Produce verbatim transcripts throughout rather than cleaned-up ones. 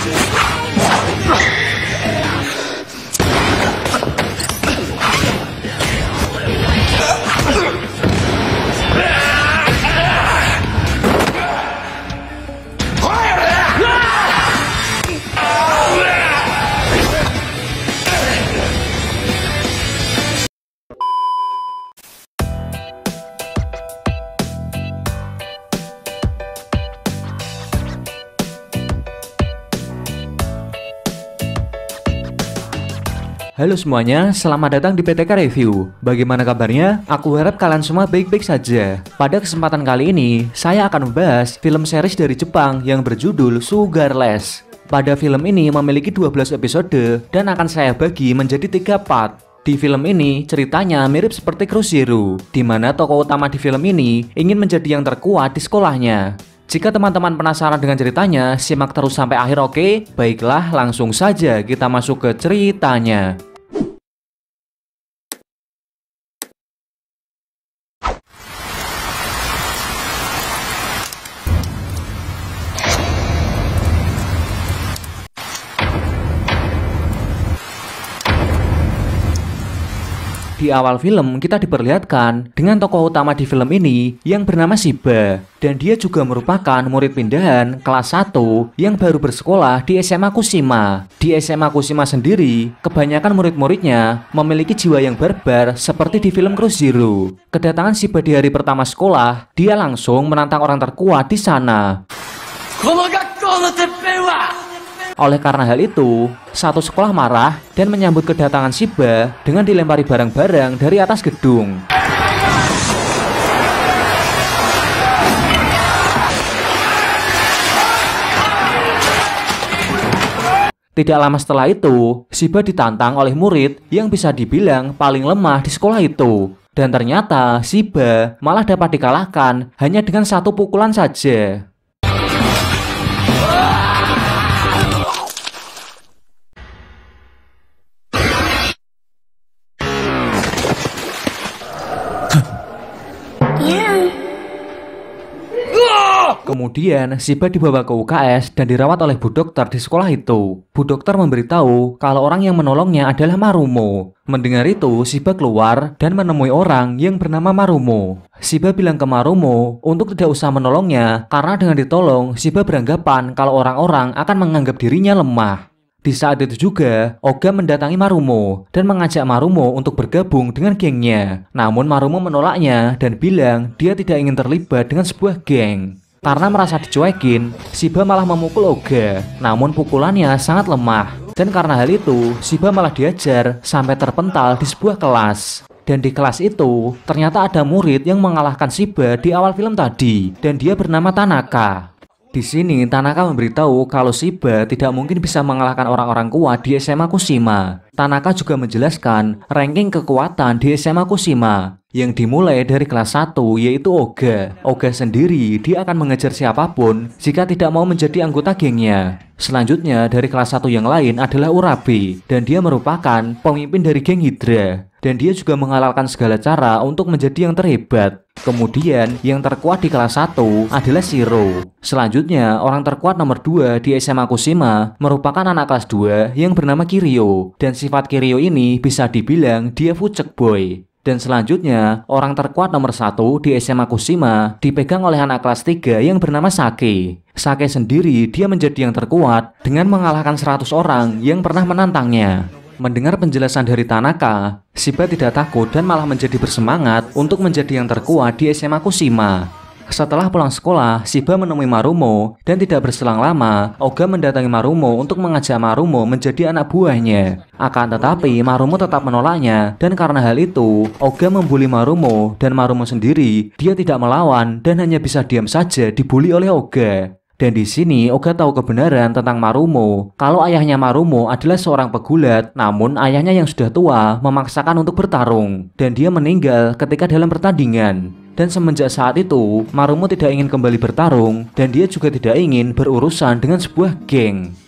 Halo semuanya, selamat datang di P T K Review. Bagaimana kabarnya? Aku harap kalian semua baik-baik saja. Pada kesempatan kali ini, saya akan membahas film series dari Jepang yang berjudul Sugarless. Pada film ini memiliki dua belas episode dan akan saya bagi menjadi tiga part. Di film ini, ceritanya mirip seperti Cruzeiro, di mana tokoh utama di film ini ingin menjadi yang terkuat di sekolahnya. Jika teman-teman penasaran dengan ceritanya, simak terus sampai akhir, oke? Baiklah, langsung saja kita masuk ke ceritanya. Di awal film, kita diperlihatkan dengan tokoh utama di film ini yang bernama Shiba. Dan dia juga merupakan murid pindahan kelas satu yang baru bersekolah di S M A Kushima. Di S M A Kushima sendiri, kebanyakan murid-muridnya memiliki jiwa yang barbar seperti di film Cruzeiro. Kedatangan Shiba di hari pertama sekolah, dia langsung menantang orang terkuat di sana. Oleh karena hal itu, satu sekolah marah dan menyambut kedatangan Shiba dengan dilempari barang-barang dari atas gedung. Tidak lama setelah itu, Shiba ditantang oleh murid yang bisa dibilang paling lemah di sekolah itu. Dan ternyata Shiba malah dapat dikalahkan hanya dengan satu pukulan saja. Kemudian, Shiba dibawa ke U K S dan dirawat oleh bu dokter di sekolah itu. Bu dokter memberitahu kalau orang yang menolongnya adalah Marumo. Mendengar itu, Shiba keluar dan menemui orang yang bernama Marumo. Shiba bilang ke Marumo untuk tidak usah menolongnya karena dengan ditolong, Shiba beranggapan kalau orang-orang akan menganggap dirinya lemah. Di saat itu juga, Oga mendatangi Marumo dan mengajak Marumo untuk bergabung dengan gengnya. Namun Marumo menolaknya dan bilang dia tidak ingin terlibat dengan sebuah geng. Karena merasa dicuekin, Shiba malah memukul Oga. Namun pukulannya sangat lemah. Dan karena hal itu, Shiba malah diajar sampai terpental di sebuah kelas. Dan di kelas itu, ternyata ada murid yang mengalahkan Shiba di awal film tadi. Dan dia bernama Tanaka. Di sini, Tanaka memberitahu kalau Shiba tidak mungkin bisa mengalahkan orang-orang kuat di S M A Kushima. Tanaka juga menjelaskan ranking kekuatan di S M A Kushima yang dimulai dari kelas satu, yaitu Oga. Oga sendiri, dia akan mengejar siapapun jika tidak mau menjadi anggota gengnya. Selanjutnya, dari kelas satu yang lain adalah Urabe, dan dia merupakan pemimpin dari geng Hydra. Dan dia juga menghalalkan segala cara untuk menjadi yang terhebat. Kemudian, yang terkuat di kelas satu adalah Shiro. Selanjutnya, orang terkuat nomor dua di S M A Kushima merupakan anak kelas dua yang bernama Kiryu. Dan sifat Kiryu ini bisa dibilang dia fucek boy. Dan selanjutnya, orang terkuat nomor satu di S M A Kushima dipegang oleh anak kelas tiga yang bernama Sake. Sake sendiri dia menjadi yang terkuat dengan mengalahkan seratus orang yang pernah menantangnya. Mendengar penjelasan dari Tanaka, Shiba tidak takut dan malah menjadi bersemangat untuk menjadi yang terkuat di S M A Kushima. Setelah pulang sekolah, Shiba menemui Marumo dan tidak berselang lama, Oga mendatangi Marumo untuk mengajak Marumo menjadi anak buahnya. Akan tetapi, Marumo tetap menolaknya dan karena hal itu, Oga membuli Marumo dan Marumo sendiri, dia tidak melawan dan hanya bisa diam saja dibuli oleh Oga. Dan di sini Oga tahu kebenaran tentang Marumo, kalau ayahnya Marumo adalah seorang pegulat, namun ayahnya yang sudah tua memaksakan untuk bertarung, dan dia meninggal ketika dalam pertandingan. Dan semenjak saat itu, Marumo tidak ingin kembali bertarung, dan dia juga tidak ingin berurusan dengan sebuah geng.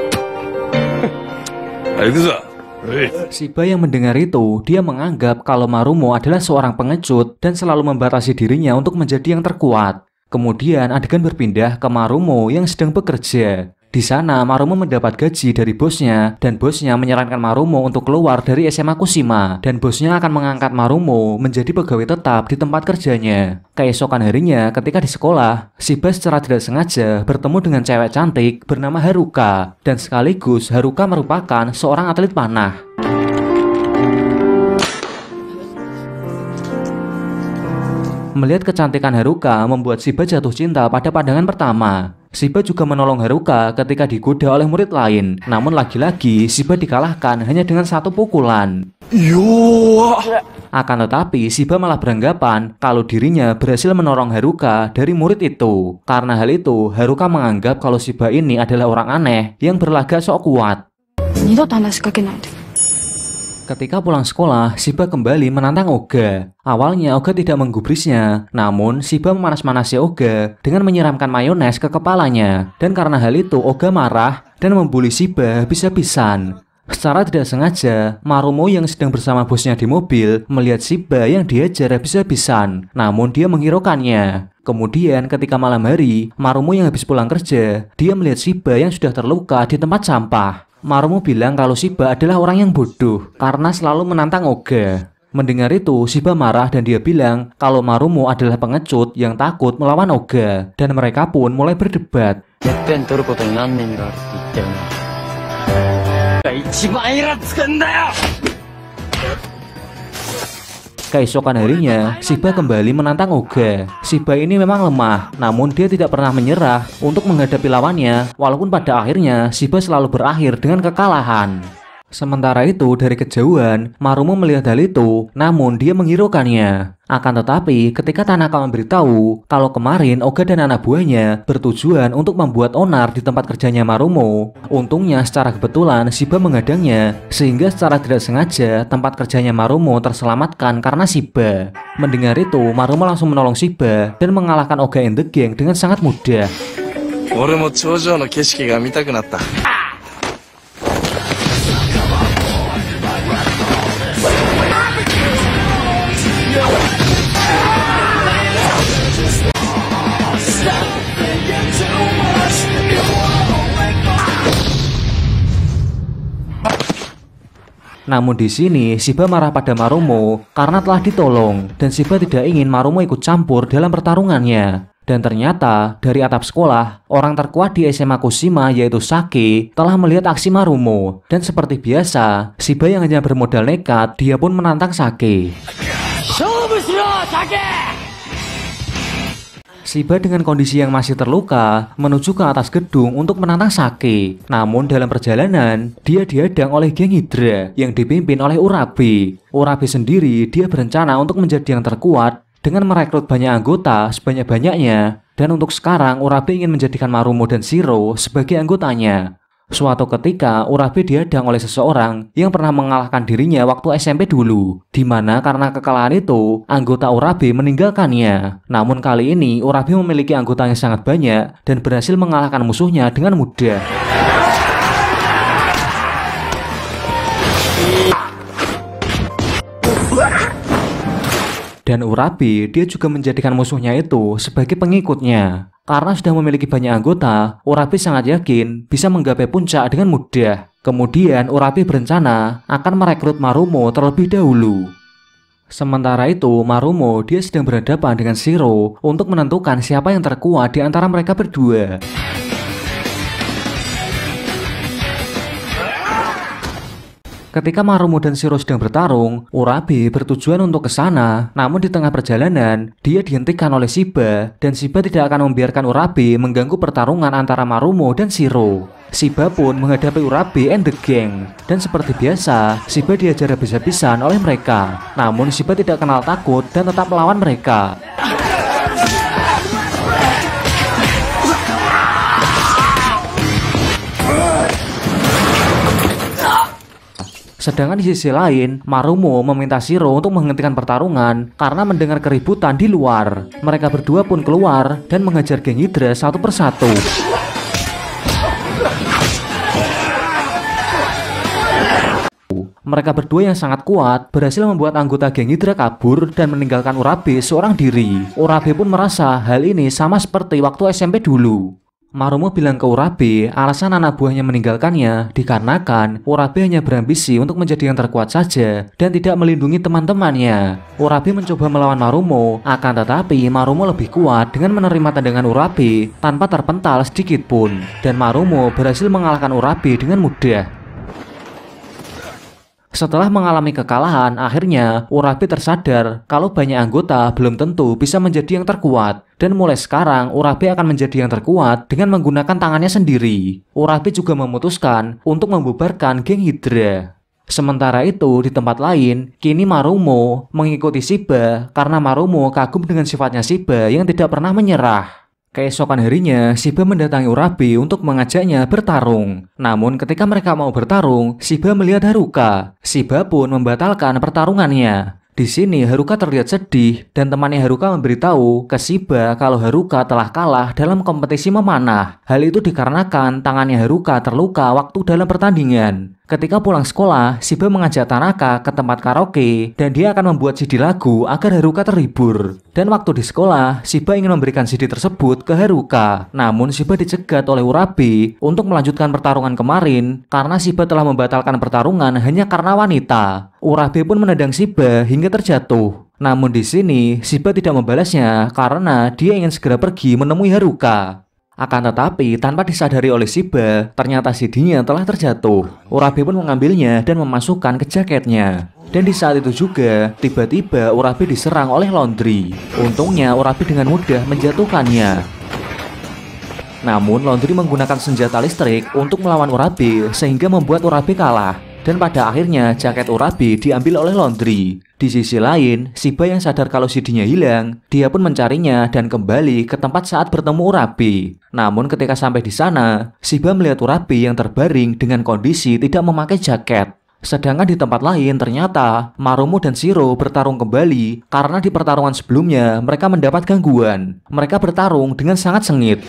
Shiba yang mendengar itu, dia menganggap kalau Marumo adalah seorang pengecut dan selalu membatasi dirinya untuk menjadi yang terkuat. Kemudian adegan berpindah ke Marumo yang sedang bekerja. Di sana Marumo mendapat gaji dari bosnya dan bosnya menyarankan Marumo untuk keluar dari S M A Kushima dan bosnya akan mengangkat Marumo menjadi pegawai tetap di tempat kerjanya. Keesokan harinya ketika di sekolah, Shiba secara tidak sengaja bertemu dengan cewek cantik bernama Haruka dan sekaligus Haruka merupakan seorang atlet panah. Melihat kecantikan Haruka membuat Shiba jatuh cinta pada pandangan pertama. Shiba juga menolong Haruka ketika digoda oleh murid lain. Namun lagi-lagi Shiba dikalahkan hanya dengan satu pukulan. Yo. Akan tetapi Shiba malah beranggapan kalau dirinya berhasil menolong Haruka dari murid itu. Karena hal itu Haruka menganggap kalau Shiba ini adalah orang aneh yang berlagak sok kuat. Ketika pulang sekolah, Shiba kembali menantang Oga. Awalnya Oga tidak menggubrisnya, namun Shiba memanas-manasi Oga dengan menyiramkan mayones ke kepalanya. Dan karena hal itu Oga marah dan membuli Shiba habis-habisan. Secara tidak sengaja, Marumo yang sedang bersama bosnya di mobil melihat Shiba yang diajar habis-habisan, namun dia menghiraukannya. Kemudian ketika malam hari, Marumo yang habis pulang kerja, dia melihat Shiba yang sudah terluka di tempat sampah. Marumo bilang kalau Shiba adalah orang yang bodoh karena selalu menantang Oga. Mendengar itu, Shiba marah dan dia bilang kalau Marumo adalah pengecut yang takut melawan Oga. Dan mereka pun mulai berdebat. Keesokan harinya, Shiba kembali menantang Oga. Shiba ini memang lemah, namun dia tidak pernah menyerah untuk menghadapi lawannya, walaupun pada akhirnya Shiba selalu berakhir dengan kekalahan. Sementara itu, dari kejauhan, Marumo melihat hal itu, namun dia menghiraukannya. Akan tetapi, ketika Tanaka memberitahu kalau kemarin Oga dan anak buahnya bertujuan untuk membuat onar di tempat kerjanya Marumo, untungnya secara kebetulan Shiba menghadangnya, sehingga secara tidak sengaja tempat kerjanya Marumo terselamatkan karena Shiba. Mendengar itu, Marumo langsung menolong Shiba dan mengalahkan Oga and the Gang dengan sangat mudah. Namun di sini Shiba marah pada Marumo karena telah ditolong dan Shiba tidak ingin Marumo ikut campur dalam pertarungannya. Dan ternyata dari atap sekolah, orang terkuat di S M A Kushima yaitu Sake telah melihat aksi Marumo. Dan seperti biasa, Shiba yang hanya bermodal nekat, dia pun menantang Sake. Shiba dengan kondisi yang masih terluka menuju ke atas gedung untuk menantang Sake. Namun dalam perjalanan, dia dihadang oleh geng Hydra yang dipimpin oleh Urabe. Urabe sendiri dia berencana untuk menjadi yang terkuat dengan merekrut banyak anggota sebanyak-banyaknya. Dan untuk sekarang Urabe ingin menjadikan Marumo dan Shiro sebagai anggotanya. Suatu ketika, Urabe dihadang oleh seseorang yang pernah mengalahkan dirinya waktu S M P dulu, di mana karena kekalahan itu, anggota Urabe meninggalkannya. Namun kali ini, Urabe memiliki anggota yang sangat banyak dan berhasil mengalahkan musuhnya dengan mudah. Dan Urabe, dia juga menjadikan musuhnya itu sebagai pengikutnya. Karena sudah memiliki banyak anggota, Urabe sangat yakin bisa menggapai puncak dengan mudah. Kemudian Urabe berencana akan merekrut Marumo terlebih dahulu. Sementara itu, Marumo dia sedang berhadapan dengan Shiro untuk menentukan siapa yang terkuat di antara mereka berdua. Ketika Marumo dan Shiro sedang bertarung, Urabe bertujuan untuk ke sana. Namun di tengah perjalanan, dia dihentikan oleh Shiba dan Shiba tidak akan membiarkan Urabe mengganggu pertarungan antara Marumo dan Shiro. Shiba pun menghadapi Urabe and the Gang. Dan seperti biasa, Shiba diajar habis-habisan oleh mereka. Namun Shiba tidak kenal takut dan tetap melawan mereka. Sedangkan di sisi lain, Marumo meminta Shiro untuk menghentikan pertarungan karena mendengar keributan di luar. Mereka berdua pun keluar dan mengejar geng Hydra satu persatu. Mereka berdua yang sangat kuat berhasil membuat anggota geng Hydra kabur dan meninggalkan Urabe seorang diri. Urabe pun merasa hal ini sama seperti waktu S M P dulu. Marumo bilang ke Urabe alasan anak buahnya meninggalkannya dikarenakan Urabe hanya berambisi untuk menjadi yang terkuat saja dan tidak melindungi teman-temannya. Urabe mencoba melawan Marumo, akan tetapi Marumo lebih kuat dengan menerima tendangan Urabe tanpa terpental sedikit pun, dan Marumo berhasil mengalahkan Urabe dengan mudah. Setelah mengalami kekalahan, akhirnya Urabe tersadar kalau banyak anggota belum tentu bisa menjadi yang terkuat. Dan mulai sekarang, Urabe akan menjadi yang terkuat dengan menggunakan tangannya sendiri. Urabe juga memutuskan untuk membubarkan geng Hydra. Sementara itu, di tempat lain, kini Marumo mengikuti Shiba karena Marumo kagum dengan sifatnya Shiba yang tidak pernah menyerah. Keesokan harinya, Shiba mendatangi Urabe untuk mengajaknya bertarung. Namun ketika mereka mau bertarung, Shiba melihat Haruka. Shiba pun membatalkan pertarungannya. Di sini Haruka terlihat sedih dan temannya Haruka memberitahu ke Shiba kalau Haruka telah kalah dalam kompetisi memanah. Hal itu dikarenakan tangannya Haruka terluka waktu dalam pertandingan. Ketika pulang sekolah, Shiba mengajak Tanaka ke tempat karaoke dan dia akan membuat C D lagu agar Haruka terhibur. Dan waktu di sekolah, Shiba ingin memberikan C D tersebut ke Haruka. Namun Shiba dicegat oleh Urabe untuk melanjutkan pertarungan kemarin karena Shiba telah membatalkan pertarungan hanya karena wanita. Urabe pun menendang Shiba hingga terjatuh. Namun di sini Shiba tidak membalasnya karena dia ingin segera pergi menemui Haruka. Akan tetapi, tanpa disadari oleh Shiba, ternyata C D-nya telah terjatuh. Urabe pun mengambilnya dan memasukkan ke jaketnya. Dan di saat itu juga, tiba-tiba Urabe diserang oleh Laundry. Untungnya, Urabe dengan mudah menjatuhkannya. Namun, Laundry menggunakan senjata listrik untuk melawan Urabe sehingga membuat Urabe kalah. Dan pada akhirnya, jaket Urabe diambil oleh Laundry. Di sisi lain, Shiba yang sadar kalau C D-nya hilang, dia pun mencarinya dan kembali ke tempat saat bertemu Urabe. Namun ketika sampai di sana, Shiba melihat Urabe yang terbaring dengan kondisi tidak memakai jaket. Sedangkan di tempat lain ternyata Marumo dan Shiro bertarung kembali karena di pertarungan sebelumnya mereka mendapat gangguan. Mereka bertarung dengan sangat sengit.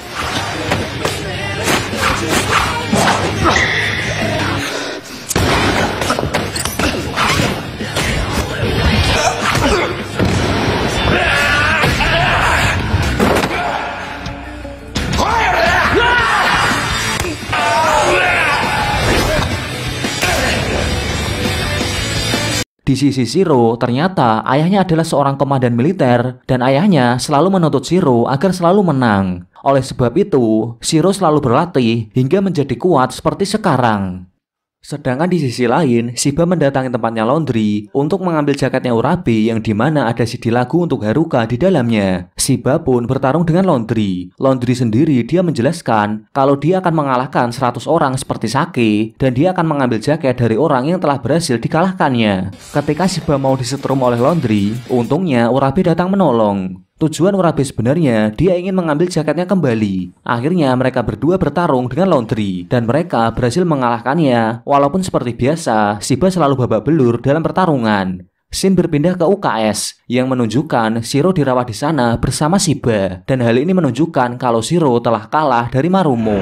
Di sisi Shiro, ternyata ayahnya adalah seorang komandan militer dan ayahnya selalu menuntut Shiro agar selalu menang. Oleh sebab itu, Shiro selalu berlatih hingga menjadi kuat seperti sekarang. Sedangkan di sisi lain, Shiba mendatangi tempatnya Laundry untuk mengambil jaketnya Urabe yang dimana ada C D lagu untuk Haruka di dalamnya. Shiba pun bertarung dengan Laundry. Laundry sendiri dia menjelaskan kalau dia akan mengalahkan seratus orang seperti Sake dan dia akan mengambil jaket dari orang yang telah berhasil dikalahkannya. Ketika Shiba mau disetrum oleh Laundry, untungnya Urabe datang menolong. Tujuan Urabe sebenarnya dia ingin mengambil jaketnya kembali. Akhirnya mereka berdua bertarung dengan Laundry dan mereka berhasil mengalahkannya. Walaupun seperti biasa, Shiba selalu babak belur dalam pertarungan. Scene berpindah ke U K S yang menunjukkan Shiro dirawat di sana bersama Shiba dan hal ini menunjukkan kalau Shiro telah kalah dari Marumo.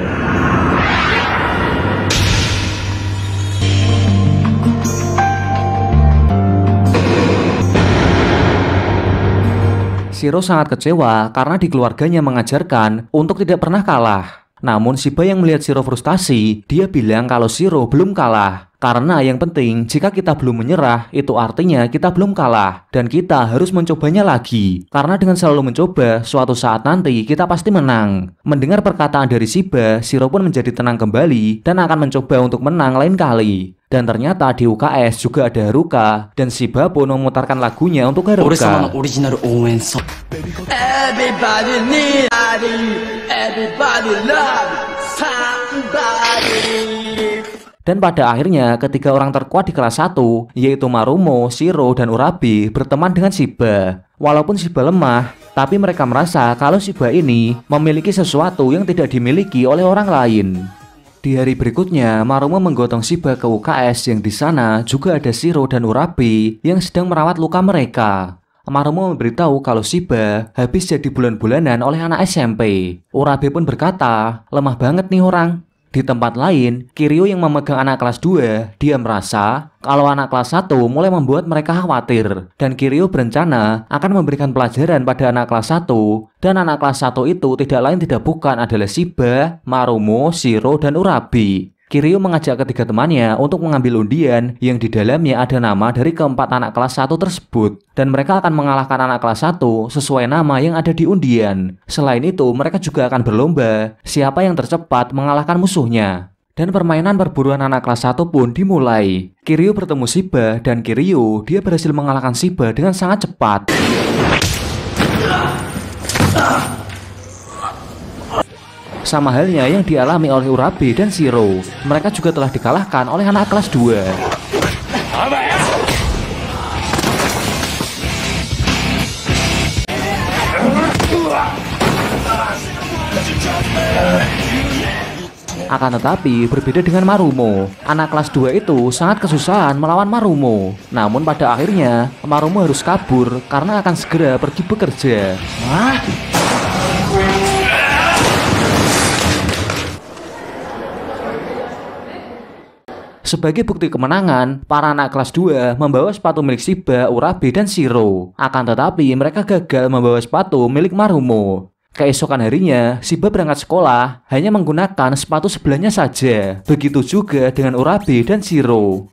Shiro sangat kecewa karena di keluarganya mengajarkan untuk tidak pernah kalah. Namun Shiba yang melihat Shiro frustasi, dia bilang kalau Shiro belum kalah. Karena yang penting, jika kita belum menyerah, itu artinya kita belum kalah. Dan kita harus mencobanya lagi. Karena dengan selalu mencoba, suatu saat nanti kita pasti menang. Mendengar perkataan dari Shiba, Shiro pun menjadi tenang kembali dan akan mencoba untuk menang lain kali. Dan ternyata di U K S juga ada Haruka, dan Shiba pun memutarkan lagunya untuk Haruka. Everybody need everybody love somebody. Dan pada akhirnya ketiga orang terkuat di kelas satu, yaitu Marumo, Shiro, dan Urabe berteman dengan Shiba. Walaupun Shiba lemah, tapi mereka merasa kalau Shiba ini memiliki sesuatu yang tidak dimiliki oleh orang lain. Di hari berikutnya, Marumo menggotong Shiba ke U K S yang di sana juga ada Shiro dan Urabe yang sedang merawat luka mereka. Marumo memberitahu kalau Shiba habis jadi bulan-bulanan oleh anak S M P. Urabe pun berkata, lemah banget nih orang. Di tempat lain, Kiryu yang memegang anak kelas dua, dia merasa kalau anak kelas satu mulai membuat mereka khawatir. Dan Kiryu berencana akan memberikan pelajaran pada anak kelas satu. Dan anak kelas satu itu tidak lain tidak bukan adalah Shiba, Marumo, Shiro, dan Urabi. Kiryu mengajak ketiga temannya untuk mengambil undian yang di dalamnya ada nama dari keempat anak kelas satu tersebut. Dan mereka akan mengalahkan anak kelas satu sesuai nama yang ada di undian. Selain itu, mereka juga akan berlomba siapa yang tercepat mengalahkan musuhnya. Dan permainan perburuan anak kelas satu pun dimulai. Kiryu bertemu Shiba dan Kiryu dia berhasil mengalahkan Shiba dengan sangat cepat. Sama halnya yang dialami oleh Urabi dan Shiro. Mereka juga telah dikalahkan oleh anak kelas dua. Akan tetapi berbeda dengan Marumo. Anak kelas dua itu sangat kesusahan melawan Marumo. Namun pada akhirnya Marumo harus kabur karena akan segera pergi bekerja. Hah? Sebagai bukti kemenangan, para anak kelas dua membawa sepatu milik Shiba, Urabi, dan Shiro. Akan tetapi mereka gagal membawa sepatu milik Marumo. Keesokan harinya, Shiba berangkat sekolah hanya menggunakan sepatu sebelahnya saja. Begitu juga dengan Urabi dan Shiro.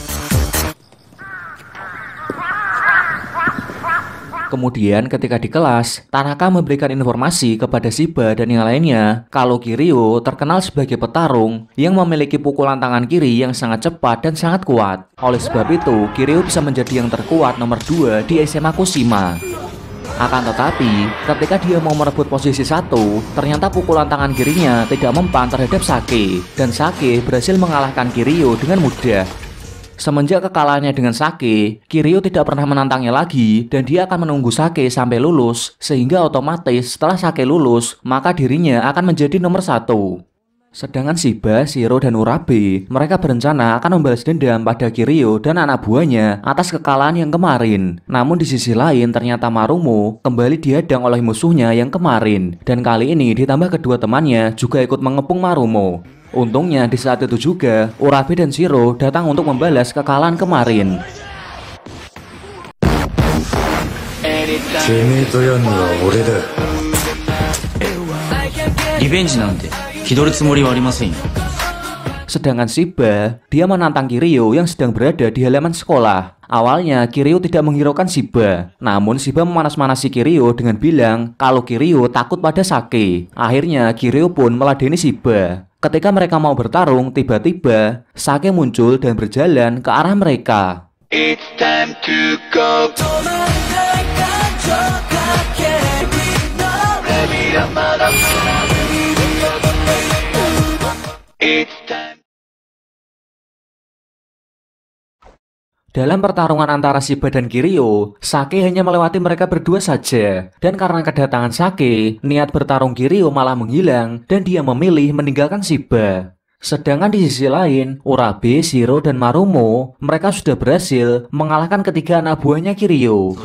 Kemudian ketika di kelas, Tanaka memberikan informasi kepada Shiba dan yang lainnya kalau Kiryu terkenal sebagai petarung yang memiliki pukulan tangan kiri yang sangat cepat dan sangat kuat. Oleh sebab itu, Kiryu bisa menjadi yang terkuat nomor dua di S M A Kushima. Akan tetapi, ketika dia mau merebut posisi satu, ternyata pukulan tangan kirinya tidak mempan terhadap Sake, dan Sake berhasil mengalahkan Kiryu dengan mudah. Semenjak kekalahannya dengan Sake, Kiryu tidak pernah menantangnya lagi dan dia akan menunggu Sake sampai lulus, sehingga otomatis setelah Sake lulus, maka dirinya akan menjadi nomor satu. Sedangkan Shiba, Shiro, dan Urabi, mereka berencana akan membalas dendam pada Kiryu dan anak buahnya atas kekalahan yang kemarin. Namun di sisi lain ternyata Marumo kembali dihadang oleh musuhnya yang kemarin, dan kali ini ditambah kedua temannya juga ikut mengepung Marumo. Untungnya di saat itu juga Urabi dan Shiro datang untuk membalas kekalahan kemarin. Sedangkan Shiba, dia menantang Kiryu yang sedang berada di halaman sekolah. Awalnya Kiryu tidak menghiraukan Shiba, namun Shiba memanas-manasi Kiryu dengan bilang kalau Kiryu takut pada Sake. Akhirnya Kiryu pun meladeni Shiba. Ketika mereka mau bertarung, tiba-tiba Sake muncul dan berjalan ke arah mereka. It's time to go. It's time. Dalam pertarungan antara Shiba dan Kiryu, Sake hanya melewati mereka berdua saja. Dan karena kedatangan Sake, niat bertarung Kiryu malah menghilang dan dia memilih meninggalkan Shiba. Sedangkan di sisi lain, Urabi, Shiro, dan Marumo, mereka sudah berhasil mengalahkan ketiga anak buahnya Kiryu.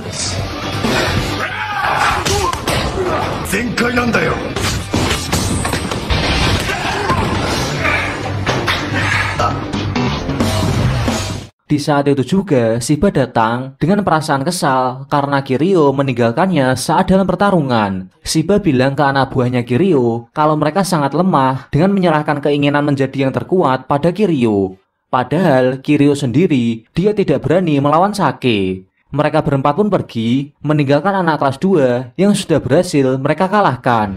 Di saat itu juga, Shiba datang dengan perasaan kesal karena Kiryu meninggalkannya saat dalam pertarungan. Shiba bilang ke anak buahnya Kiryu kalau mereka sangat lemah dengan menyerahkan keinginan menjadi yang terkuat pada Kiryu. Padahal Kiryu sendiri, dia tidak berani melawan Sake. Mereka berempat pun pergi, meninggalkan anak kelas dua yang sudah berhasil mereka kalahkan.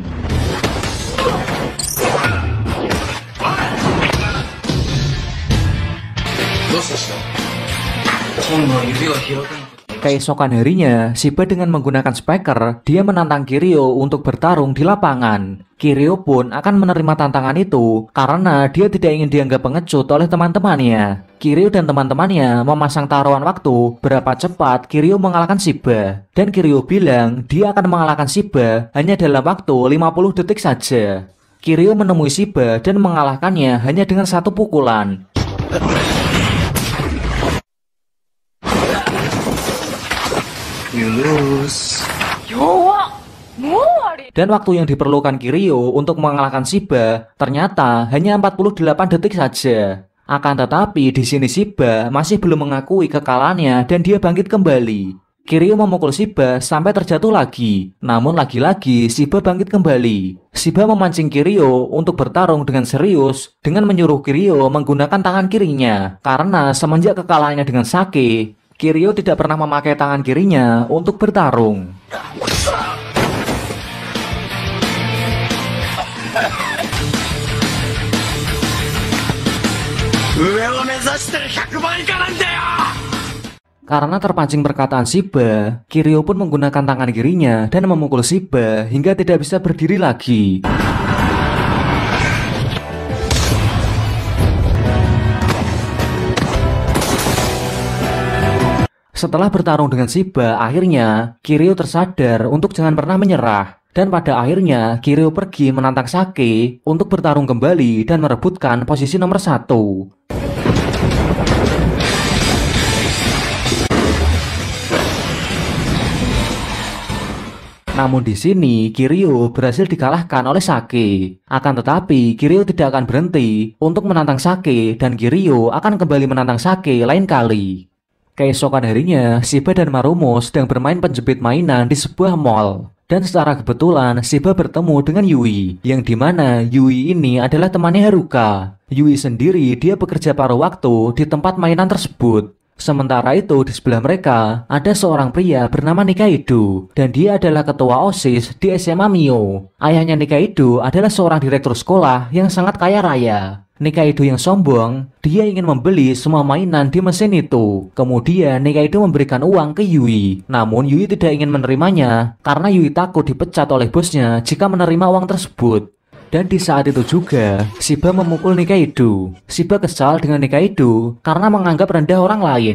Keesokan harinya, Shiba dengan menggunakan speaker, dia menantang Kiryu untuk bertarung di lapangan. Kiryu pun akan menerima tantangan itu karena dia tidak ingin dianggap pengecut oleh teman-temannya. Kiryu dan teman-temannya memasang taruhan waktu berapa cepat Kiryu mengalahkan Shiba. Dan Kiryu bilang dia akan mengalahkan Shiba hanya dalam waktu lima puluh detik saja. Kiryu menemui Shiba dan mengalahkannya hanya dengan satu pukulan. You lose. Dan waktu yang diperlukan Kiryu untuk mengalahkan Shiba ternyata hanya empat puluh delapan detik saja. Akan tetapi di sini Shiba masih belum mengakui kekalahannya dan dia bangkit kembali. Kiryu memukul Shiba sampai terjatuh lagi. Namun lagi-lagi Shiba bangkit kembali. Shiba memancing Kiryu untuk bertarung dengan serius dengan menyuruh Kiryu menggunakan tangan kirinya. Karena semenjak kekalahannya dengan Sake, Kiryu tidak pernah memakai tangan kirinya untuk bertarung. Karena terpancing perkataan Shiba, Kiryu pun menggunakan tangan kirinya dan memukul Shiba hingga tidak bisa berdiri lagi. Setelah bertarung dengan Shiba, akhirnya Kiryu tersadar untuk jangan pernah menyerah. Dan pada akhirnya Kiryu pergi menantang Sake untuk bertarung kembali dan merebutkan posisi nomor satu. Namun di sini Kiryu berhasil dikalahkan oleh Sake. Akan tetapi Kiryu tidak akan berhenti untuk menantang Sake dan Kiryu akan kembali menantang Sake lain kali. Keesokan harinya, Shiba dan Marumo sedang bermain penjepit mainan di sebuah mall. Dan secara kebetulan Shiba bertemu dengan Yui, yang dimana Yui ini adalah temannya Haruka. Yui sendiri dia bekerja paruh waktu di tempat mainan tersebut. Sementara itu di sebelah mereka ada seorang pria bernama Nikaido, dan dia adalah ketua OSIS di S M A Mio. Ayahnya Nikaido adalah seorang direktur sekolah yang sangat kaya raya. Nikaido yang sombong, dia ingin membeli semua mainan di mesin itu. Kemudian Nikaido memberikan uang ke Yui. Namun Yui tidak ingin menerimanya karena Yui takut dipecat oleh bosnya jika menerima uang tersebut. Dan di saat itu juga, Shiba memukul Nikaido. Shiba kesal dengan Nikaido karena menganggap rendah orang lain.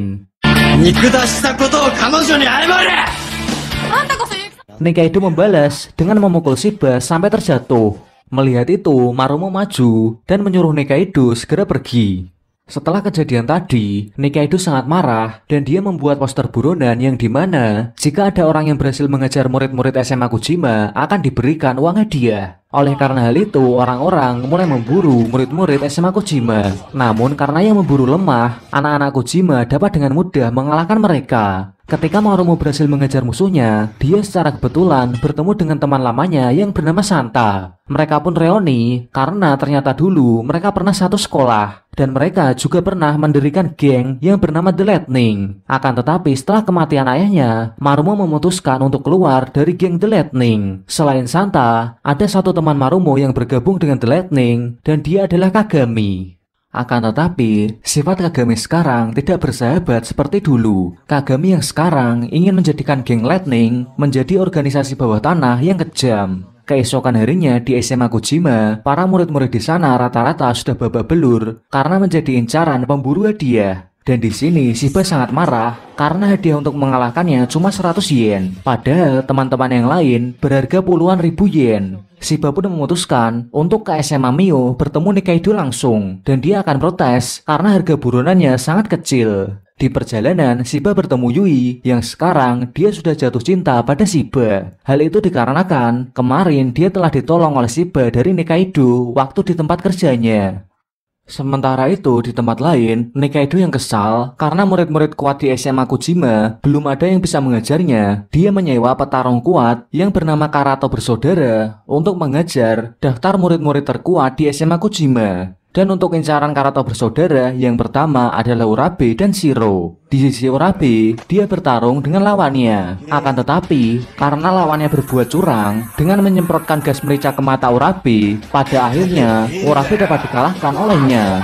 Nikaido membalas dengan memukul Shiba sampai terjatuh. Melihat itu, Marumo maju dan menyuruh Nikaido segera pergi. Setelah kejadian tadi, Nikaido sangat marah dan dia membuat poster buronan yang dimana jika ada orang yang berhasil mengejar murid-murid S M A Kojima akan diberikan uang hadiah. Oleh karena hal itu, orang-orang mulai memburu murid-murid S M A Kojima. Namun karena yang memburu lemah, anak-anak Kojima dapat dengan mudah mengalahkan mereka. Ketika Marumo berhasil mengejar musuhnya, dia secara kebetulan bertemu dengan teman lamanya yang bernama Santa. Mereka pun reuni karena ternyata dulu mereka pernah satu sekolah. Dan mereka juga pernah mendirikan geng yang bernama The Lightning. Akan tetapi setelah kematian ayahnya, Marumo memutuskan untuk keluar dari geng The Lightning. Selain Santa, ada satu teman Marumo yang bergabung dengan The Lightning dan dia adalah Kagami. Akan tetapi, sifat Kagami sekarang tidak bersahabat seperti dulu. Kagami yang sekarang ingin menjadikan geng Lightning menjadi organisasi bawah tanah yang kejam. Keesokan harinya di S M A Kojima, para murid-murid di sana rata-rata sudah babak belur karena menjadi incaran pemburu hadiah. Dan di sini Shiba sangat marah karena hadiah untuk mengalahkannya cuma seratus yen. Padahal teman-teman yang lain berharga puluhan ribu yen. Shiba pun memutuskan untuk ke S M A Mio bertemu Nikaido langsung. Dan dia akan protes karena harga buronannya sangat kecil. Di perjalanan, Shiba bertemu Yui yang sekarang dia sudah jatuh cinta pada Shiba. Hal itu dikarenakan kemarin dia telah ditolong oleh Shiba dari Nikaido waktu di tempat kerjanya. Sementara itu di tempat lain, Nikaido yang kesal karena murid-murid kuat di S M A Kojima belum ada yang bisa mengajarnya. Dia menyewa petarung kuat yang bernama Karato bersaudara untuk mengajar daftar murid-murid terkuat di S M A Kojima. Dan untuk incaran Karato bersaudara yang pertama adalah Urabe dan Shiro. Di sisi Urabe, dia bertarung dengan lawannya. Akan tetapi, karena lawannya berbuat curang dengan menyemprotkan gas merica ke mata Urabe, pada akhirnya Urabe dapat dikalahkan olehnya.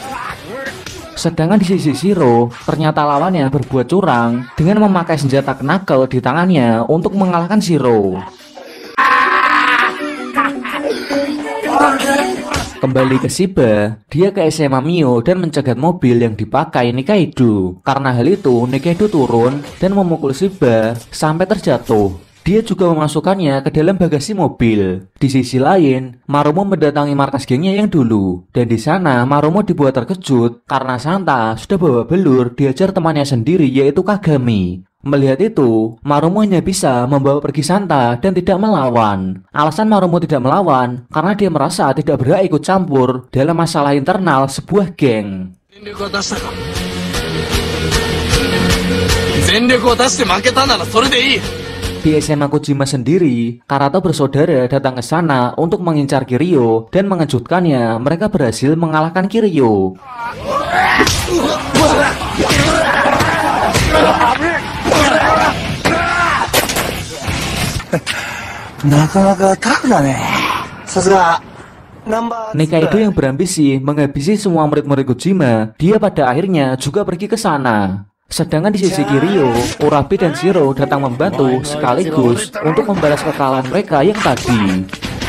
Sedangkan di sisi Shiro, ternyata lawannya berbuat curang dengan memakai senjata knuckle di tangannya untuk mengalahkan Shiro. Kembali ke Shiba, dia ke S M A Mio dan mencegat mobil yang dipakai Nikaido. Karena hal itu, Nikaido turun dan memukul Shiba sampai terjatuh. Dia juga memasukkannya ke dalam bagasi mobil. Di sisi lain, Marumo mendatangi markas gengnya yang dulu. Dan di sana, Marumo dibuat terkejut karena Santa sudah bawa belur diajar temannya sendiri yaitu Kagami. Melihat itu, Marumo hanya bisa membawa pergi Santa dan tidak melawan. Alasan Marumo tidak melawan karena dia merasa tidak berhak ikut campur dalam masalah internal sebuah geng. Di S M A Kojima sendiri, Karato bersaudara datang ke sana untuk mengincar Kiryu dan mengejutkannya, mereka berhasil mengalahkan Kiryu. Nikaido yang berambisi menghabisi semua murid-murid Kojima, dia pada akhirnya juga pergi ke sana. Sedangkan di sisi Kiryu, Urabe dan Shiro datang membantu sekaligus untuk membalas kekalahan mereka yang tadi.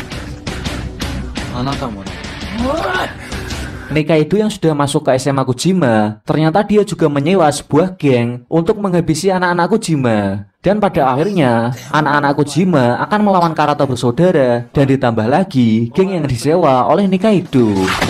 Nikaido yang sudah masuk ke S M A Kojima, ternyata dia juga menyewa sebuah geng untuk menghabisi anak-anak Kojima. Dan pada akhirnya, anak-anak Kojima akan melawan Karato bersaudara, dan ditambah lagi geng yang disewa oleh Nikaido.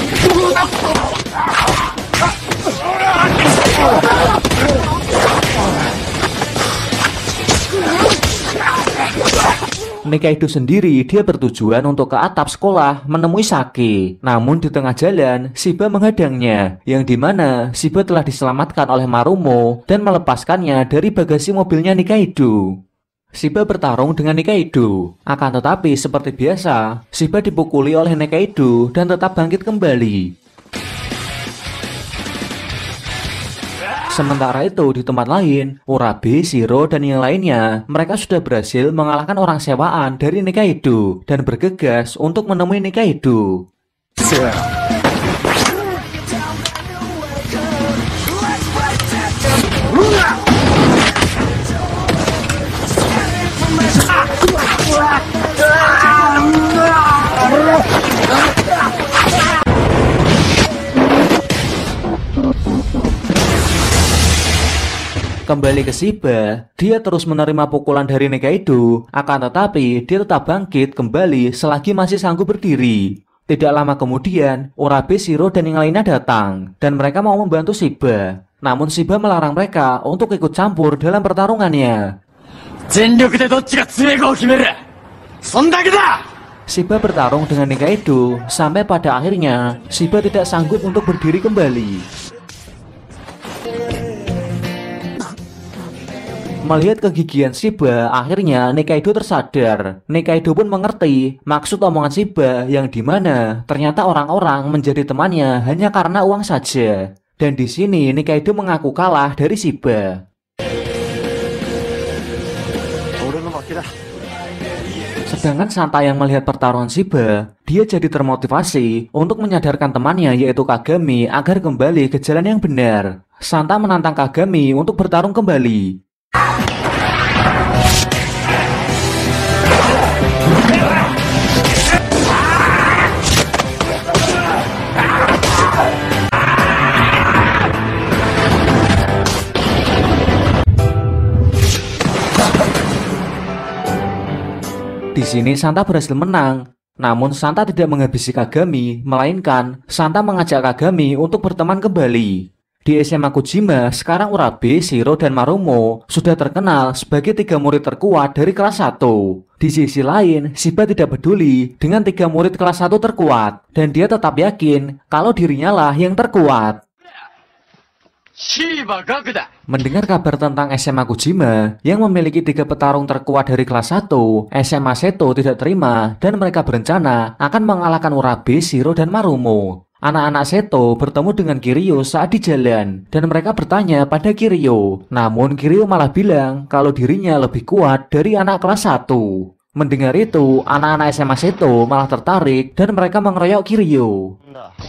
Nikaido sendiri dia bertujuan untuk ke atap sekolah menemui Sake. Namun di tengah jalan, Shiba menghadangnya, yang dimana Shiba telah diselamatkan oleh Marumo dan melepaskannya dari bagasi mobilnya Nikaido. Shiba bertarung dengan Nikaido, akan tetapi seperti biasa, Shiba dipukuli oleh Nikaido dan tetap bangkit kembali. Sementara itu di tempat lain, Urabe, Shiro, dan yang lainnya, mereka sudah berhasil mengalahkan orang sewaan dari Nikaido dan bergegas untuk menemui Nikaido. Kembali ke Shiba, dia terus menerima pukulan dari Nikaido, akan tetapi dia tetap bangkit kembali selagi masih sanggup berdiri. Tidak lama kemudian, Urabe, Shiro, dan yang lainnya datang, dan mereka mau membantu Shiba. Namun Shiba melarang mereka untuk ikut campur dalam pertarungannya. Shiba bertarung dengan Nikaido, sampai pada akhirnya Shiba tidak sanggup untuk berdiri kembali. Melihat kegigihan Shiba, akhirnya Nikaido tersadar. Nikaido pun mengerti maksud omongan Shiba yang dimana ternyata orang-orang menjadi temannya hanya karena uang saja. Dan di sini Nikaido mengaku kalah dari Shiba. Sedangkan Santa yang melihat pertarungan Shiba, dia jadi termotivasi untuk menyadarkan temannya yaitu Kagami agar kembali ke jalan yang benar. Santa menantang Kagami untuk bertarung kembali. Di sini Santa berhasil menang. Namun Santa tidak menghabisi Kagami, melainkan Santa mengajak Kagami untuk berteman kembali. Di S M A Kojima, sekarang Urabe, Shiro, dan Marumo sudah terkenal sebagai tiga murid terkuat dari kelas satu. Di sisi lain, Shiba tidak peduli dengan tiga murid kelas satu terkuat, dan dia tetap yakin kalau dirinya lah yang terkuat. Mendengar kabar tentang S M A Kojima yang memiliki tiga petarung terkuat dari kelas satu, S M A Seto tidak terima dan mereka berencana akan mengalahkan Urabe, Shiro, dan Marumo. Anak-anak Seto bertemu dengan Kiryu saat di jalan dan mereka bertanya pada Kiryu. Namun Kiryu malah bilang kalau dirinya lebih kuat dari anak kelas satu. Mendengar itu, anak-anak S M A Seto malah tertarik dan mereka mengeroyok Kiryu.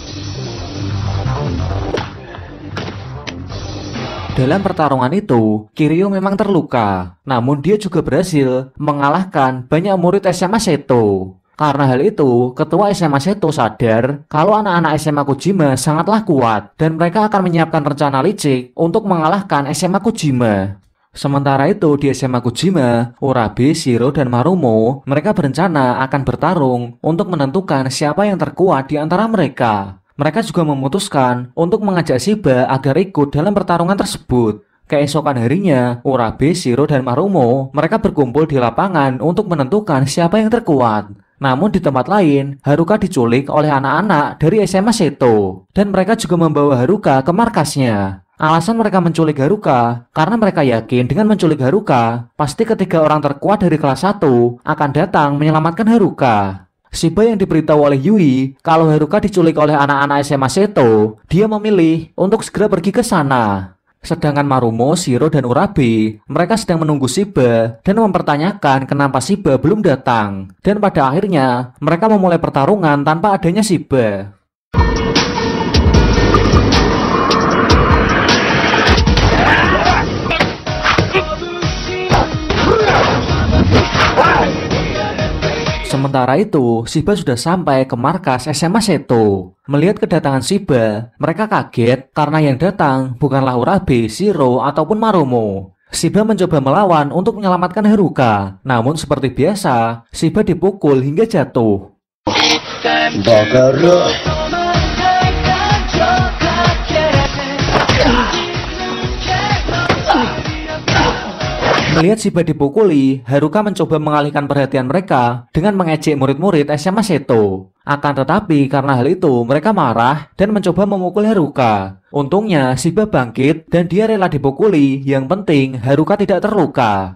Dalam pertarungan itu, Kiryu memang terluka. Namun dia juga berhasil mengalahkan banyak murid S M A Seto. Karena hal itu, ketua S M A Seto sadar kalau anak-anak S M A Kojima sangatlah kuat dan mereka akan menyiapkan rencana licik untuk mengalahkan S M A Kojima. Sementara itu di S M A Kojima, Urabe, Shiro, dan Marumo mereka berencana akan bertarung untuk menentukan siapa yang terkuat di antara mereka. Mereka juga memutuskan untuk mengajak Shiba agar ikut dalam pertarungan tersebut. Keesokan harinya, Urabe, Shiro, dan Marumo mereka berkumpul di lapangan untuk menentukan siapa yang terkuat. Namun di tempat lain, Haruka diculik oleh anak-anak dari S M A Seto, dan mereka juga membawa Haruka ke markasnya. Alasan mereka menculik Haruka karena mereka yakin dengan menculik Haruka, pasti ketiga orang terkuat dari kelas satu akan datang menyelamatkan Haruka. Shiba yang diberitahu oleh Yui kalau Haruka diculik oleh anak-anak S M A Seto, dia memilih untuk segera pergi ke sana. Sedangkan Marumo, Shiro, dan Urabe, mereka sedang menunggu Shiba dan mempertanyakan kenapa Shiba belum datang. Dan pada akhirnya, mereka memulai pertarungan tanpa adanya Shiba. Sementara itu, Shiba sudah sampai ke markas S M A Seto. Melihat kedatangan Shiba, mereka kaget karena yang datang bukanlah Urabe, Shiro, ataupun Marumo. Shiba mencoba melawan untuk menyelamatkan Haruka. Namun seperti biasa, Shiba dipukul hingga jatuh. Melihat Shiba dipukuli, Haruka mencoba mengalihkan perhatian mereka dengan mengejek murid-murid S M A Seto. Akan tetapi karena hal itu mereka marah dan mencoba memukul Haruka. Untungnya Shiba bangkit dan dia rela dipukuli, yang penting Haruka tidak terluka.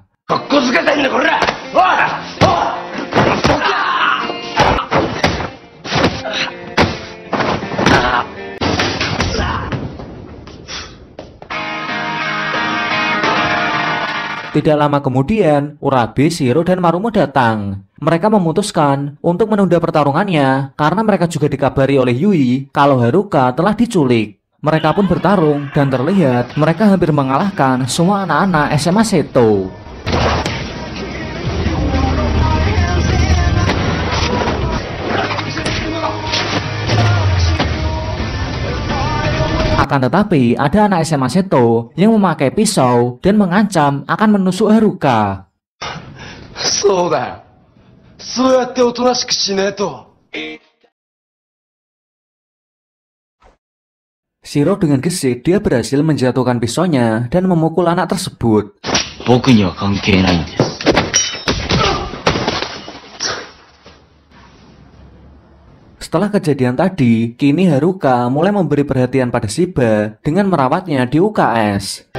Tidak lama kemudian, Urabe, Shiro, dan Marumo datang. Mereka memutuskan untuk menunda pertarungannya karena mereka juga dikabari oleh Yui kalau Haruka telah diculik. Mereka pun bertarung dan terlihat mereka hampir mengalahkan semua anak-anak S M A Seto. Akan tetapi, ada anak S M A Seto yang memakai pisau dan mengancam akan menusuk Haruka. Shiro dengan gesit dia berhasil menjatuhkan pisaunya dan memukul anak tersebut. Setelah kejadian tadi, kini Haruka mulai memberi perhatian pada Shiba dengan merawatnya di U K S.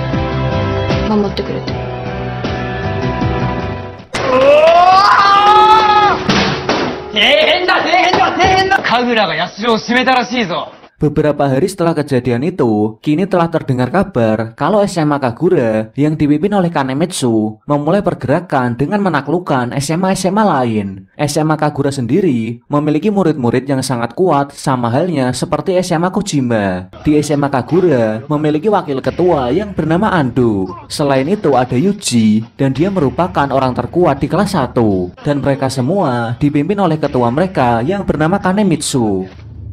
Beberapa hari setelah kejadian itu, kini telah terdengar kabar kalau S M A Kagura yang dipimpin oleh Kanemitsu memulai pergerakan dengan menaklukkan S M A-S M A lain. S M A Kagura sendiri memiliki murid-murid yang sangat kuat sama halnya seperti S M A Kojima. Di S M A Kagura memiliki wakil ketua yang bernama Ando. Selain itu ada Yuji dan dia merupakan orang terkuat di kelas satu. Dan mereka semua dipimpin oleh ketua mereka yang bernama Kanemitsu.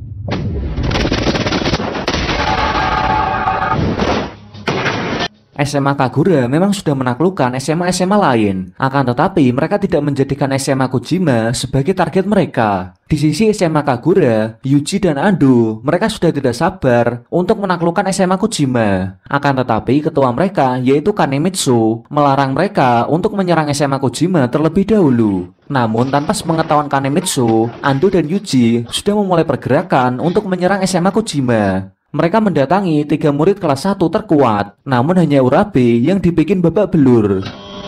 S M A Kagura memang sudah menaklukkan S M A-S M A lain. Akan tetapi mereka tidak menjadikan S M A Kojima sebagai target mereka. Di sisi S M A Kagura, Yuji dan Ando, mereka sudah tidak sabar untuk menaklukkan S M A Kojima. Akan tetapi ketua mereka, yaitu Kanemitsu, melarang mereka untuk menyerang S M A Kojima terlebih dahulu. Namun tanpa sepengetahuan Kanemitsu, Ando dan Yuji sudah memulai pergerakan untuk menyerang S M A Kojima. Mereka mendatangi tiga murid kelas satu terkuat, namun hanya Urabe yang dibikin babak belur.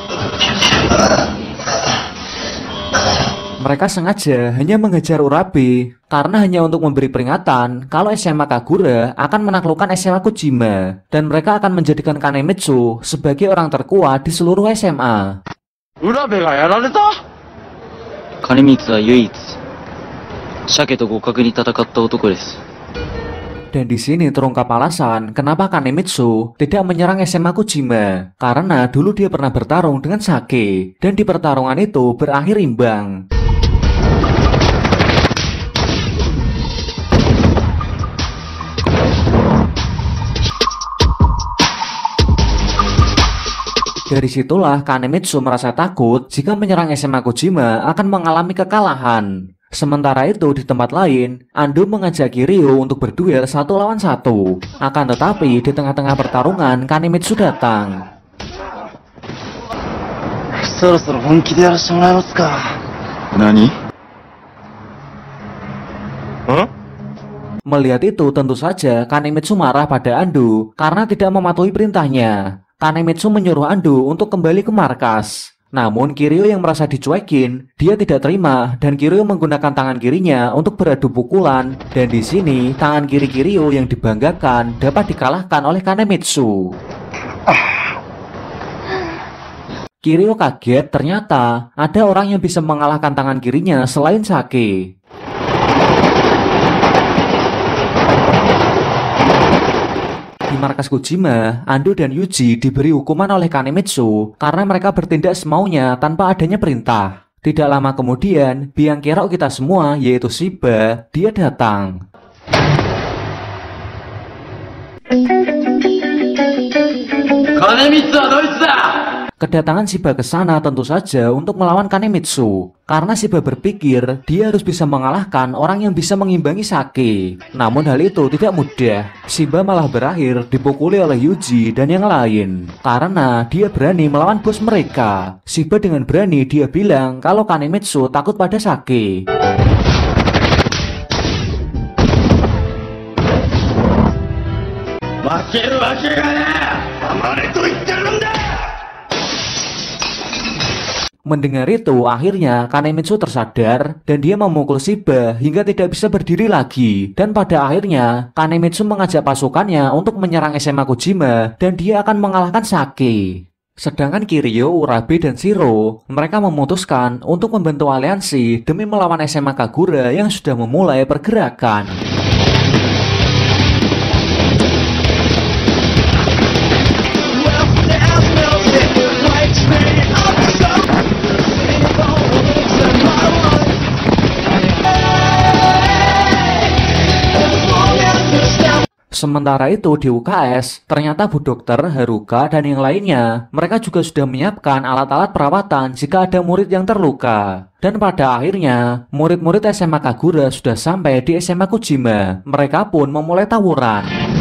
Mereka sengaja hanya mengejar Urabe karena hanya untuk memberi peringatan kalau S M A Kagura akan menaklukkan S M A Kojima dan mereka akan menjadikan Kanemitsu sebagai orang terkuat di seluruh S M A. Urabe ga yarareta? Kanemitsu wa yuitsu shake to gokaku ni tatakatta otoko desu. Dan di sini terungkap alasan kenapa Kanemitsu tidak menyerang S M A Kojima. Karena dulu dia pernah bertarung dengan Sake dan di pertarungan itu berakhir imbang. Dari situlah Kanemitsu merasa takut jika menyerang S M A Kojima akan mengalami kekalahan. Sementara itu di tempat lain, Ando mengajak Kiryu untuk berduel satu lawan satu. Akan tetapi di tengah-tengah pertarungan Kanemitsu datang. Nani? Huh? Melihat itu tentu saja Kanemitsu marah pada Ando karena tidak mematuhi perintahnya. Kanemitsu menyuruh Ando untuk kembali ke markas. Namun Kiryu yang merasa dicuekin, dia tidak terima dan Kiryu menggunakan tangan kirinya untuk beradu pukulan. Dan di sini tangan kiri Kiryu yang dibanggakan dapat dikalahkan oleh Kanemitsu. Kiryu kaget ternyata ada orang yang bisa mengalahkan tangan kirinya selain Sake. Di markas Kojima, Ando dan Yuji diberi hukuman oleh Kanemitsu karena mereka bertindak semaunya tanpa adanya perintah. Tidak lama kemudian, biang kerok kita semua yaitu Shiba, dia datang. Kanemitsu doitsu! Kedatangan Shiba ke sana tentu saja untuk melawan Kanemitsu. Karena Shiba berpikir dia harus bisa mengalahkan orang yang bisa mengimbangi Sake. Namun hal itu tidak mudah. Shiba malah berakhir dipukuli oleh Yuji dan yang lain. Karena dia berani melawan bos mereka. Shiba dengan berani dia bilang kalau Kanemitsu takut pada Sake. Makeru wake ga ne! Amare to itteru n da! Mendengar itu, akhirnya Kanemitsu tersadar dan dia memukul Shiba hingga tidak bisa berdiri lagi. Dan pada akhirnya, Kanemitsu mengajak pasukannya untuk menyerang S M A Kojima dan dia akan mengalahkan Sake. Sedangkan Kiryu, Urabe, dan Shiro, mereka memutuskan untuk membentuk aliansi demi melawan S M A Kagura yang sudah memulai pergerakan. Sementara itu di U K S, ternyata Bu Dokter, Haruka, dan yang lainnya, mereka juga sudah menyiapkan alat-alat perawatan jika ada murid yang terluka. Dan pada akhirnya, murid-murid S M A Kagura sudah sampai di S M A Kojima. Mereka pun memulai tawuran.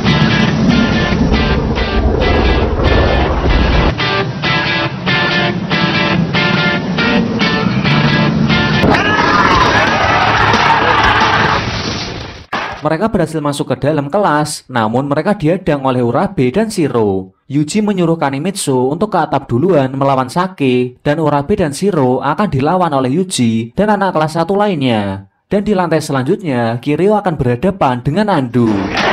Mereka berhasil masuk ke dalam kelas, namun mereka dihadang oleh Urabe dan Shiro. Yuji menyuruh Kanemitsu untuk ke atap duluan melawan Sake, dan Urabe dan Shiro akan dilawan oleh Yuji dan anak kelas satu lainnya. Dan di lantai selanjutnya, Kiryu akan berhadapan dengan Ando.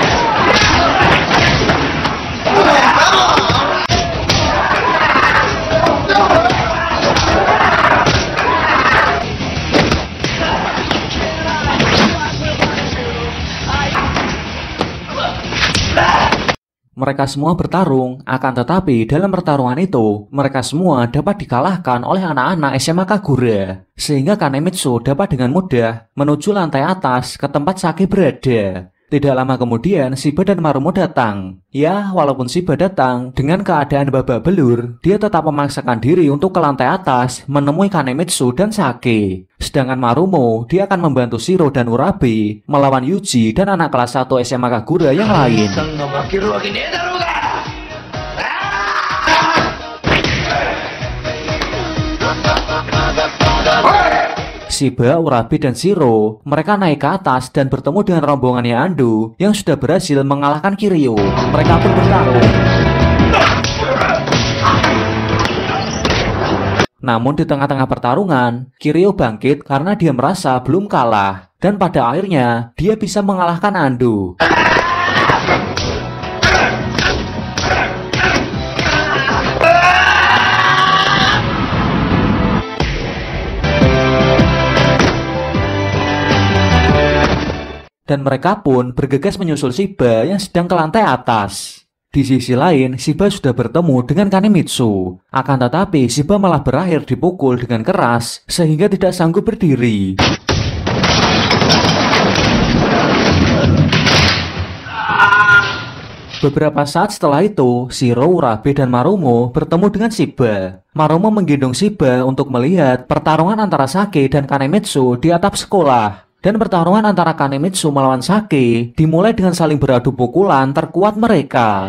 Mereka semua bertarung, akan tetapi dalam pertarungan itu, mereka semua dapat dikalahkan oleh anak-anak S M A Kagura. Sehingga Kanemitsu dapat dengan mudah menuju lantai atas ke tempat Sake berada. Tidak lama kemudian, Shiba dan Marumo datang. Ya, walaupun Shiba datang dengan keadaan babak belur, dia tetap memaksakan diri untuk ke lantai atas menemui Kanemitsu dan Sake. Sedangkan Marumo, dia akan membantu Shiro dan Urabe melawan Yuji dan anak kelas satu S M A Kagura yang lain. Shiba, Urabe, dan Shiro, mereka naik ke atas dan bertemu dengan rombongannya Ando yang sudah berhasil mengalahkan Kiryu. Mereka pun bertarung. Namun di tengah-tengah pertarungan, Kiryu bangkit karena dia merasa belum kalah. Dan pada akhirnya, dia bisa mengalahkan Ando. Dan mereka pun bergegas menyusul Shiba yang sedang ke lantai atas. Di sisi lain, Shiba sudah bertemu dengan Kanemitsu. Akan tetapi, Shiba malah berakhir dipukul dengan keras sehingga tidak sanggup berdiri. Beberapa saat setelah itu, Shiro, Urabe, dan Marumo bertemu dengan Shiba. Marumo menggendong Shiba untuk melihat pertarungan antara Sake dan Kanemitsu di atap sekolah. Dan pertarungan antara Kanemitsu melawan Sake dimulai dengan saling beradu pukulan terkuat mereka.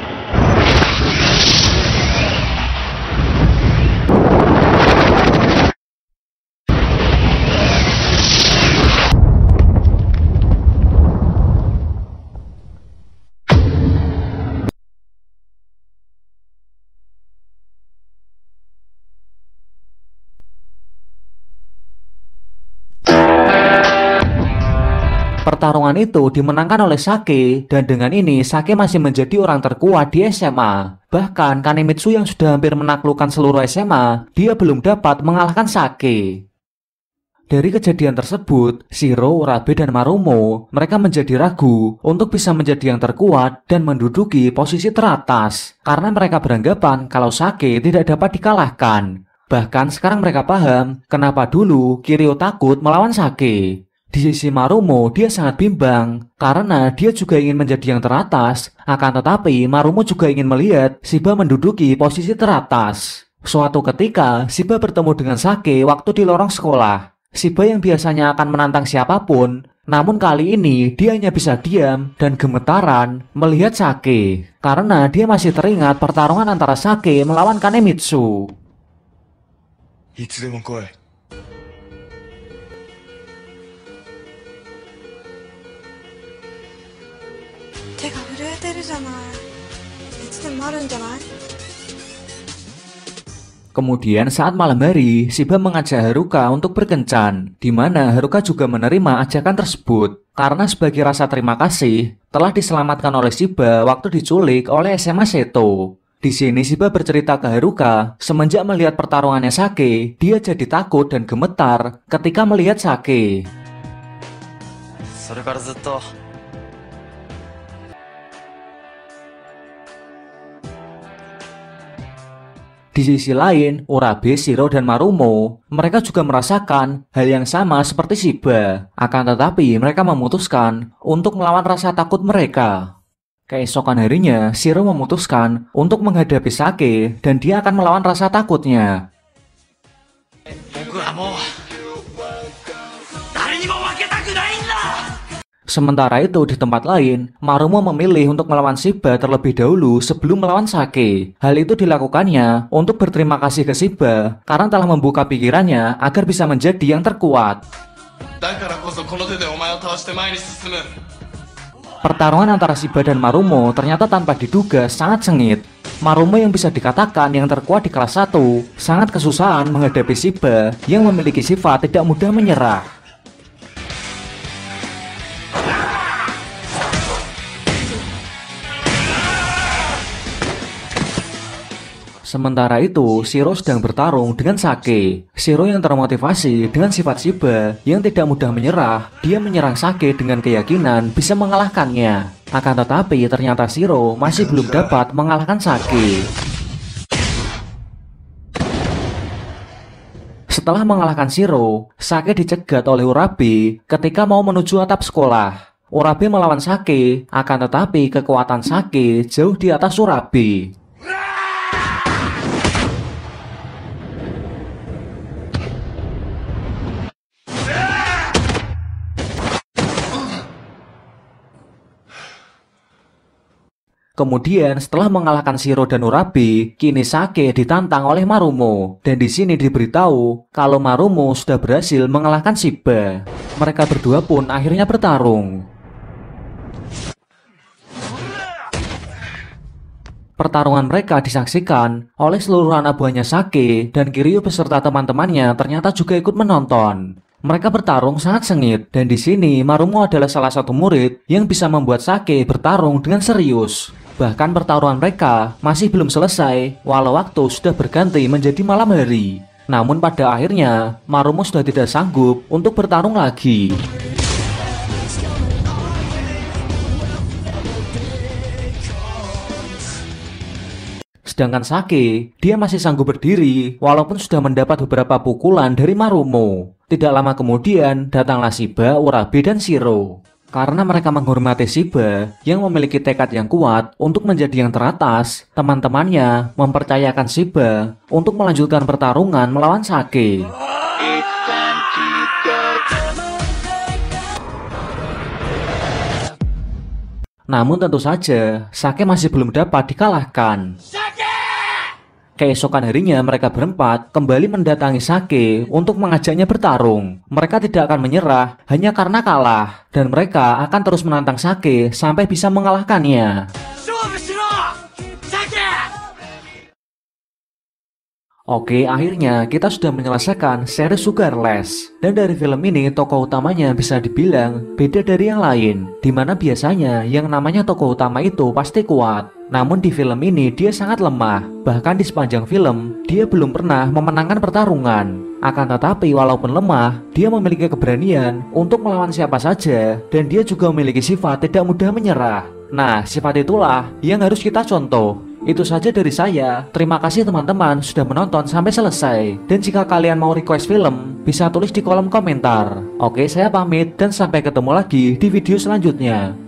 Pertarungan itu dimenangkan oleh Sake, dan dengan ini Sake masih menjadi orang terkuat di S M A. Bahkan Kanemitsu yang sudah hampir menaklukkan seluruh S M A, dia belum dapat mengalahkan Sake. Dari kejadian tersebut, Shiro, Urabe, dan Marumo, mereka menjadi ragu untuk bisa menjadi yang terkuat dan menduduki posisi teratas, karena mereka beranggapan kalau Sake tidak dapat dikalahkan. Bahkan sekarang mereka paham kenapa dulu Kiryu takut melawan Sake. Di sisi Marumo, dia sangat bimbang karena dia juga ingin menjadi yang teratas. Akan tetapi, Marumo juga ingin melihat Shiba menduduki posisi teratas. Suatu ketika, Shiba bertemu dengan Sake waktu di lorong sekolah. Shiba yang biasanya akan menantang siapapun, namun kali ini dia hanya bisa diam dan gemetaran melihat Sake karena dia masih teringat pertarungan antara Sake melawan Kanemitsu. いつでも来い。 手が震えてるじゃない。いつでもあるんじゃない？ Kemudian saat malam hari, Shiba mengajak Haruka untuk berkencan, di mana Haruka juga menerima ajakan tersebut karena sebagai rasa terima kasih telah diselamatkan oleh Shiba waktu diculik oleh S M A Seto. Di sini Shiba bercerita ke Haruka, semenjak melihat pertarungannya Sake, dia jadi takut dan gemetar ketika melihat Sake. それからずっと Di sisi lain, Urabe, Shiro, dan Marumo, mereka juga merasakan hal yang sama seperti Shiba. Akan tetapi, mereka memutuskan untuk melawan rasa takut mereka. Keesokan harinya, Shiro memutuskan untuk menghadapi Sake dan dia akan melawan rasa takutnya. 僕はもう誰にも負けたくないんだ。 Sementara itu di tempat lain, Marumo memilih untuk melawan Shiba terlebih dahulu sebelum melawan Sake. Hal itu dilakukannya untuk berterima kasih ke Shiba karena telah membuka pikirannya agar bisa menjadi yang terkuat. Pertarungan antara Shiba dan Marumo ternyata tanpa diduga sangat sengit. Marumo yang bisa dikatakan yang terkuat di kelas satu sangat kesusahan menghadapi Shiba yang memiliki sifat tidak mudah menyerah. Sementara itu, Shiro sedang bertarung dengan Sake. Shiro yang termotivasi dengan sifat Shiba yang tidak mudah menyerah, dia menyerang Sake dengan keyakinan bisa mengalahkannya. Akan tetapi ternyata Shiro masih belum dapat mengalahkan Sake. Setelah mengalahkan Shiro, Sake dicegat oleh Urabe ketika mau menuju atap sekolah. Urabe melawan Sake, akan tetapi kekuatan Sake jauh di atas Urabe. Kemudian setelah mengalahkan Shiro dan Urabe, kini Sake ditantang oleh Marumo. Dan di sini diberitahu kalau Marumo sudah berhasil mengalahkan Shiba. Mereka berdua pun akhirnya bertarung. Pertarungan mereka disaksikan oleh seluruh anak buahnya Sake dan Kiryu beserta teman-temannya ternyata juga ikut menonton. Mereka bertarung sangat sengit dan di sini Marumo adalah salah satu murid yang bisa membuat Sake bertarung dengan serius. Bahkan pertarungan mereka masih belum selesai walau waktu sudah berganti menjadi malam hari. Namun pada akhirnya Marumo sudah tidak sanggup untuk bertarung lagi. Sedangkan Sake, dia masih sanggup berdiri walaupun sudah mendapat beberapa pukulan dari Marumo. Tidak lama kemudian datanglah Shiba, Urabe, dan Shiro. Karena mereka menghormati Shiba yang memiliki tekad yang kuat untuk menjadi yang teratas, teman-temannya mempercayakan Shiba untuk melanjutkan pertarungan melawan Sake. Namun tentu saja, Sake masih belum dapat dikalahkan. Keesokan harinya mereka berempat kembali mendatangi Sake untuk mengajaknya bertarung. Mereka tidak akan menyerah hanya karena kalah, dan mereka akan terus menantang Sake sampai bisa mengalahkannya. Oke, akhirnya kita sudah menyelesaikan seri Sugarless. Dan dari film ini tokoh utamanya bisa dibilang beda dari yang lain, dimana biasanya yang namanya tokoh utama itu pasti kuat. Namun di film ini dia sangat lemah. Bahkan di sepanjang film dia belum pernah memenangkan pertarungan. Akan tetapi walaupun lemah, dia memiliki keberanian untuk melawan siapa saja. Dan dia juga memiliki sifat tidak mudah menyerah. Nah, sifat itulah yang harus kita contoh. Itu saja dari saya. Terima kasih teman-teman sudah menonton sampai selesai. Dan jika kalian mau request film, bisa tulis di kolom komentar. Oke, saya pamit dan sampai ketemu lagi di video selanjutnya.